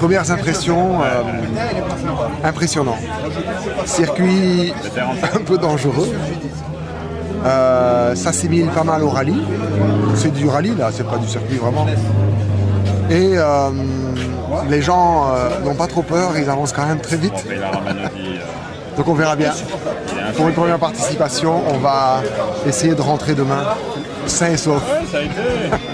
Premières impressions, impressionnant. Circuit un peu dangereux. S'assimile pas mal au rallye. C'est du rallye là, c'est pas du circuit vraiment. Et les gens n'ont pas trop peur, ils avancent quand même très vite. Donc on verra bien. Pour une première participation, on va essayer de rentrer demain sain et sauf. Ouais, ça a été.